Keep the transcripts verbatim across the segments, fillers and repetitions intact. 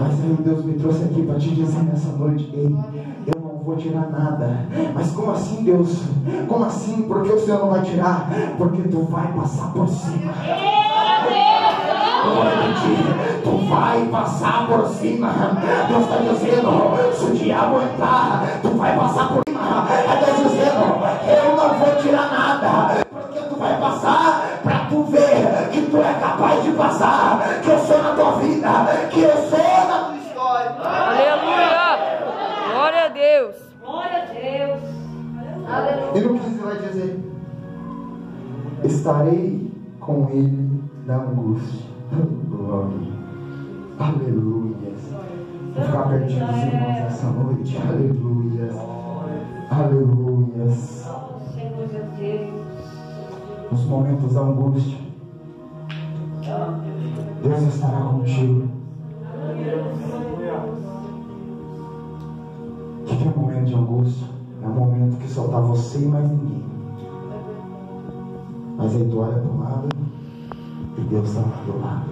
Mas aí Deus me trouxe aqui para te dizer nessa noite: ei, eu não vou tirar nada. Mas como assim, Deus? Como assim? Por que o Senhor não vai tirar? Porque tu vai passar por cima. Tu vai passar por cima. Deus está dizendo: se o diabo entrar, tu vai passar por cima. É Deus dizendo: eu não vou tirar nada, porque tu vai passar para tu ver que tu é capaz de passar, que eu sou na tua vida, que eu sou na tua história. Aleluia! Glória a Deus! Glória a Deus! Aleluia! E no que você vai dizer? Estarei com ele na angústia. Glória. Aleluia. Vou ficar pertinho dos irmãos essa noite. Aleluia. Aleluia. Nos momentos da angústia, Deus estará contigo. O que é um momento de angústia? É um momento que só está você e mais ninguém. Mas aí tu olha para o lado e Deus está lá do lado.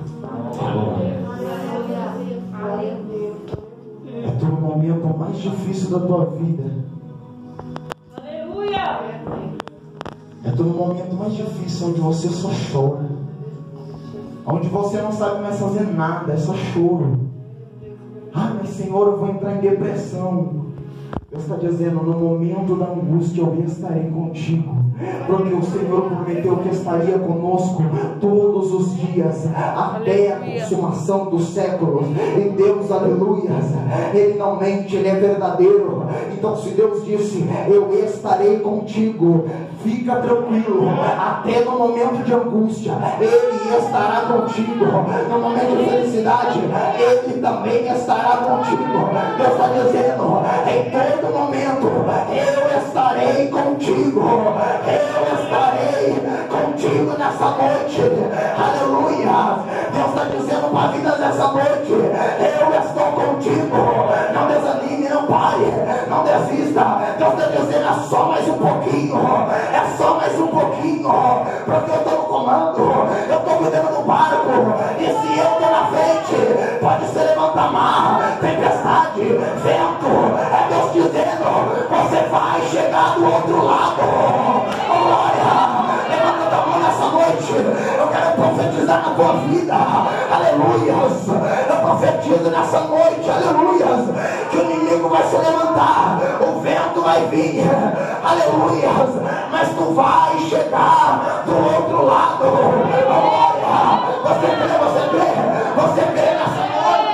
É tu no momento mais difícil da tua vida. Aleluia! É tu no momento mais difícil, onde você só chora, onde você não sabe mais fazer nada, é só choro. Ah, mas Senhor, eu vou entrar em depressão. Deus está dizendo: no momento da angústia eu estarei contigo, porque o Senhor prometeu que estaria conosco todos os dias, até a consumação dos séculos. E Deus, aleluia, Ele não mente, Ele é verdadeiro. Então se Deus disse: eu estarei contigo, fica tranquilo, até no momento de angústia Ele estará contigo. No momento de felicidade Ele também estará contigo. Deus está dizendo: em todo momento eu estarei contigo. Eu estarei contigo nessa noite. Aleluia. Deus está dizendo para a vida dessa noite: eu estou contigo. Não desanime, não pare, não desista. Deus está dizendo: é só mais um pouquinho. É só mais um pouquinho, porque eu estou no comando, eu estou cuidando do barco. E se eu estou na frente, pode se levantar mar, tempestade, vento. É Deus dizendo: você vai chegar do outro lado. Glória! Levanta a mão nessa noite. Eu quero profetizar na tua vida. Aleluias! Eu profetizo nessa noite, aleluias, que o inimigo vai se levantar, o vento vai vir, aleluias, mas tu vai chegar do outro lado. Glória! Você crê, você crê, você crê nessa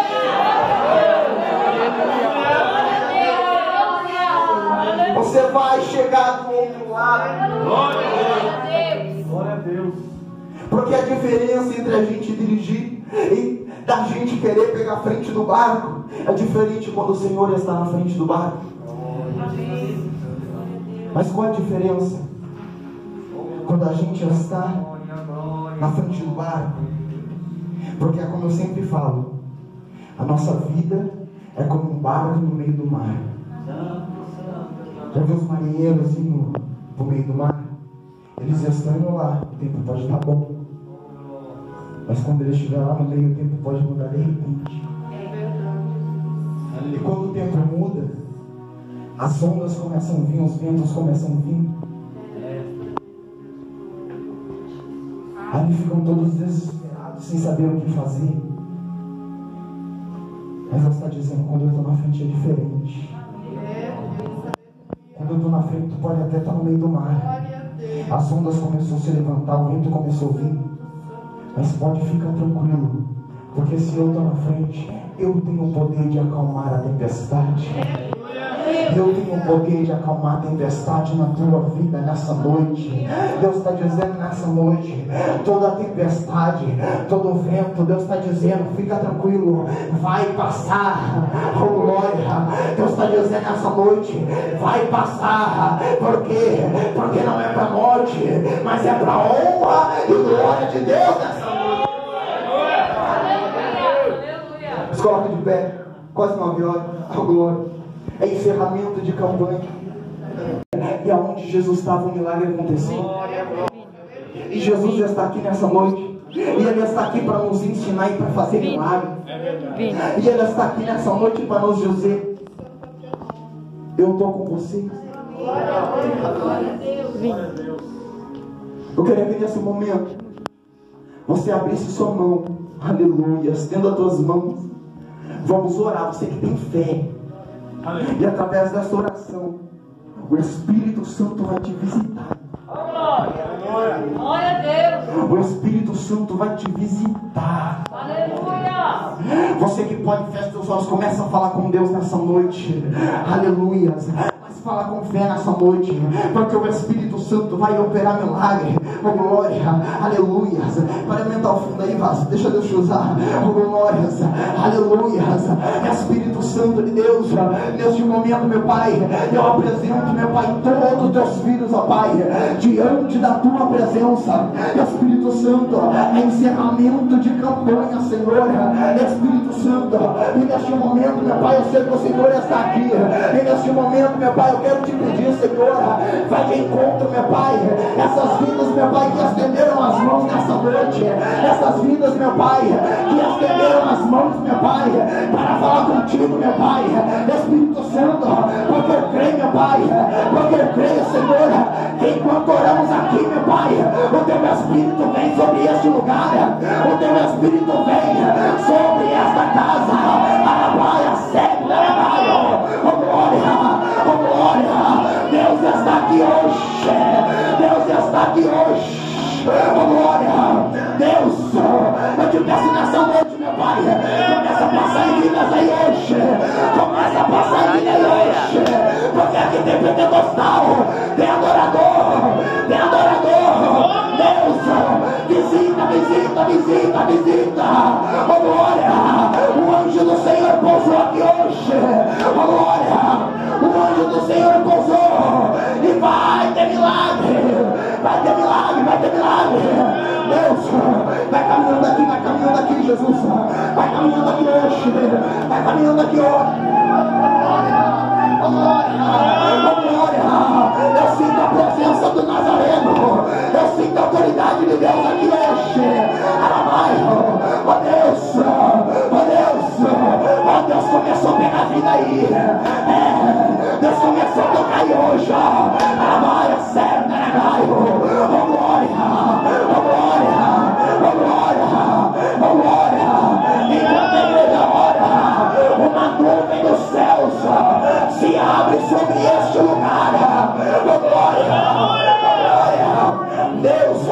noite? Você vai chegar do outro lado. Glória a Deus! Glória a Deus. Porque a diferença entre a gente dirigir e da gente querer pegar a frente do barco é diferente quando o Senhor está na frente do barco. Mas qual é a diferença? Quando a gente está na frente do barco. Porque é como eu sempre falo, a nossa vida é como um barco no meio do mar. Já viu os marinheiros indo para o meio do mar? Eles estão indo lá, o tempo pode estar bom, mas quando eles estiverem lá no meio, o tempo pode mudar de repente. E quando o tempo muda, as ondas começam a vir, os ventos começam a vir. Aí eles ficam todos desesperados, sem saber o que fazer. Mas Deus está dizendo: quando eu estou na frente é diferente. Quando eu estou na frente, tu pode até estar no meio do mar. As ondas começaram a se levantar, o vento começou a vir. Mas pode ficar tranquilo, porque se eu estou na frente, eu tenho o poder de acalmar a tempestade. Eu tenho o poder de acalmar a tempestade na tua vida nessa noite. Deus está dizendo nessa noite: toda a tempestade, todo o vento, Deus está dizendo: fica tranquilo, vai passar. Oh glória! Deus está dizendo nessa noite: vai passar. Por quê? Porque não é para morte, mas é para honra e glória de Deus nessa noite. Nos coloca de pé, quase nove horas. Oh glória! É encerramento de campanha. E aonde Jesus estava, o milagre aconteceu. E Jesus está aqui nessa noite. E Ele está aqui para nos ensinar e para fazer milagre. E Ele está aqui nessa noite para nos dizer: eu estou com vocês. Eu queria que nesse momento você abrisse sua mão, aleluia, estenda as tuas mãos. Vamos orar, você que tem fé. E através dessa oração, o Espírito Santo vai te visitar. Glória a Deus. O Espírito Santo vai te visitar. Aleluia. Você que pode, fecha os olhos, começa a falar com Deus nessa noite. Aleluia. Mas fala com fé nessa noite, porque o Espírito Santo vai operar milagre. Oh, glória. Aleluia. Para aumentar o fundo aí, Vasco, deixa Deus te usar. Oh, glória. Aleluia. Espírito Santo de Deus, neste momento, meu Pai, eu apresento, meu Pai, todos os teus filhos, ó Pai, diante da tua presença. Espírito Santo, é encerramento de campanha, Senhor. Espírito Santo, e neste momento, meu Pai, eu sei que o Senhor está aqui. E neste momento, meu Pai, eu quero te pedir, Senhor, vai de encontro, meu Pai, essas vidas, meu Pai, que estenderam as mãos nessa noite, essas vidas, meu Pai, que estenderam as mãos, meu Pai, para falar contigo, meu Pai. Espírito Santo, porque eu creio, meu Pai, porque eu creio, Senhor, que enquanto oramos aqui, meu Pai, o teu Espírito vem sobre este lugar, o teu Espírito vem sobre esta casa. Arabaia, segue, arabaia, oh glória, oh glória. Deus está aqui hoje, Deus está aqui hoje. Oh glória, Deus, eu te peço nessa noite, meu Pai, começa a passar em vidas aí hoje, começa a passar em vidas aí hoje, porque aqui tem pentecostal, tem adorador, tem adorador. Deus, visita, visita, visita, visita. Oh glória, o anjo do Senhor pousou aqui hoje. Oh glória, o anjo do Senhor pousou e vai ter milagre, vai ter milagre, vai ter milagre. Deus, vai caminhando aqui, vai caminhando aqui, Jesus, vai caminhando aqui hoje, vai caminhando aqui hoje. Oh glória, oh glória, eu sinto a presença do Nazareno, eu sinto a autoridade de Deus aqui hoje. Aramaio, oh Deus, oh Deus, oh Deus começou a pegar vida aí, é, Deus começou a tocar aí hoje. Aramaio, sério, Naragaio, oh glória, oh glória, oh glória, oh glória. Enquanto a igreja ora, uma nuvem dos céus se abre sobre este lugar. Oh glória, oh glória. Deus,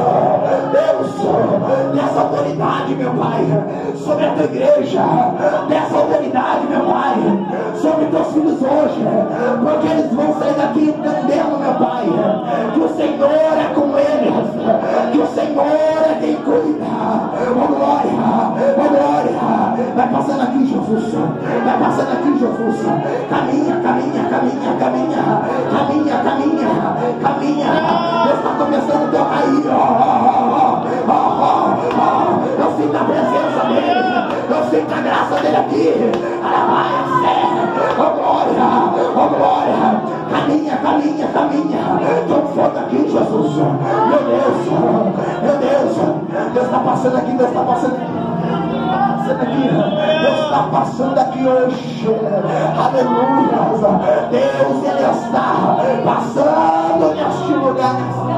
Deus, dessa autoridade, meu Pai, sobre a tua igreja, dessa autoridade, meu Pai, sobre teus filhos hoje, porque eles vão sair daqui entendendo, meu Pai, que o Senhor é com eles, que o Senhor é quem cuida. Oh glória, oh glória, vai passando aqui, Jesus, vai passando aqui, Jesus, caminha, caminha, caminha, caminha, caminha, caminha, caminha. Deus está começando a tocar aí, ó, ó, ó, ó, ó. Eu sinto a presença dele, eu sinto a graça dele aqui. Arabaia, fé, oh glória, oh glória, caminha, caminha, caminha. Tô fogo aqui, Jesus, meu Deus, meu Deus, Deus está passando aqui, Deus está passando aqui. Deus está passando aqui hoje, aleluia. Deus, Ele está passando neste lugar.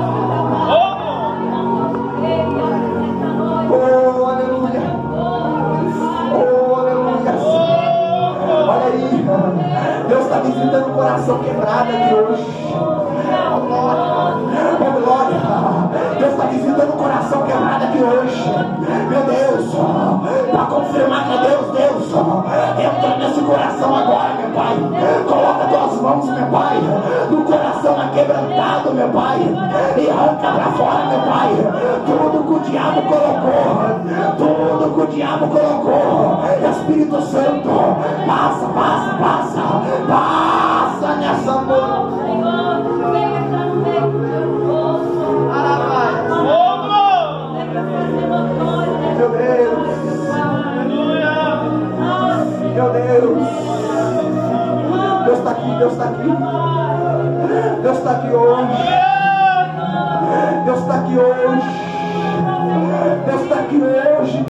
Oh, aleluia. Oh, aleluia. Olha aí, Deus está visitando o coração quebrado aqui hoje. Oh glória, oh glória. Deus está visitando o coração quebrado aqui hoje. Meu Deus, para confirmar que é Deus, Deus, entra nesse coração agora, meu Pai. Coloca tuas mãos, meu Pai, no coração aquebrantado, meu Pai, e arranca para fora, meu Pai, tudo que o diabo colocou, tudo que o diabo colocou. Espírito Santo, passa, passa, passa, passa nessa noite. Meu Deus, meu Deus, Deus está aqui, Deus está aqui, Deus está aqui hoje, Deus está aqui hoje. Deus está aqui hoje.